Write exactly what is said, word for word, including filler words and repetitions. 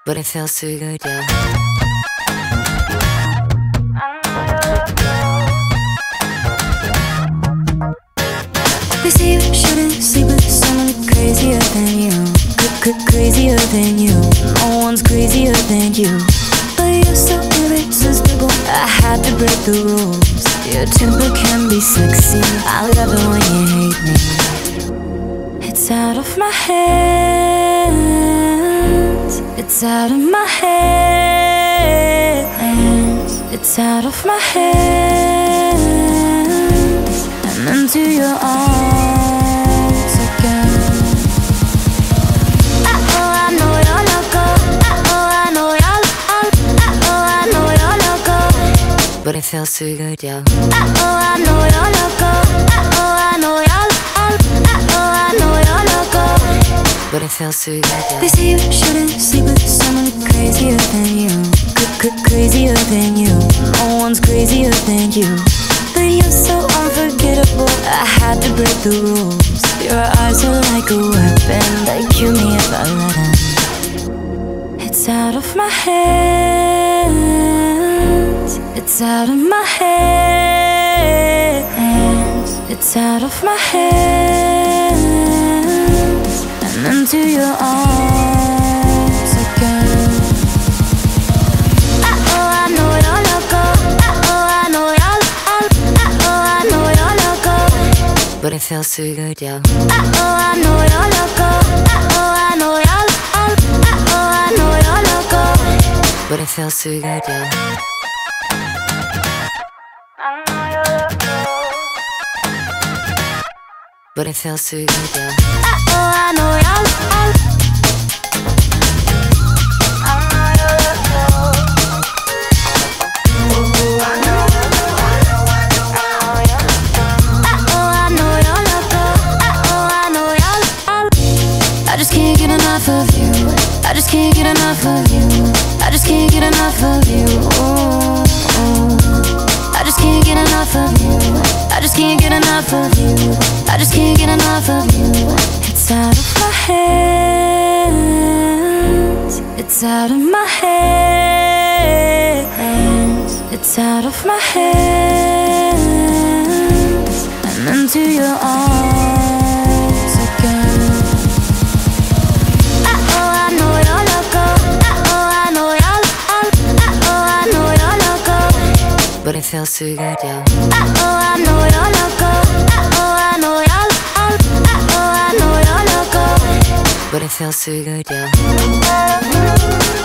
but it feels so good, yeah. They say you shouldn't sleep with someone crazier than you, crazier than you. No one's crazier than you, but you're so irresistible. I had to break the rules. Your temper can be sexy. I love it when you hate me. It's out of my hands. It's out of my hands. It's out of my hands. And into your arms again. Uh-oh, I know you're loco. Uh-oh, I know you're Uh-oh, I know you're loco, but it feels so good, yeah. Uh-oh, I know you're loco. Uh-oh, I know you're Uh-oh, I know you're loco, but it feels so good, yeah. They say you shouldn't sleep with someone crazier than you, crazier than you. No one's crazier than you, but you're so unforgettable. I had to break the rules. Your eyes are like a weapon. They kill me if I let them. It's out of my hands. It's out of my hands. It's out of my hands. And into your arms again. Uh-oh, I know you're loco. Uh-oh, I know you're Uh-oh, I know you're loco, but it feels so good, yeah. Uh-oh, I know you're loco. Uh-oh, I know you're Uh-oh, I know you're loco, but it feels so good, yeah. But it feels so good, yeah. Uh-oh, I know you're I just can't get enough of you. I just can't get enough of you. I just can't get enough of you. Ooh, ooh. I just can't get enough of you. I just can't get enough of you. I just can't get enough of you. It's out of my hands. It's out of my hands. It's out of my hands. And into your arms again. But it feels so good, yeah. Uh-oh, I know you're loco. Uh-oh, I know you're Uh-oh, I know you're loco, but it feels so good, yeah.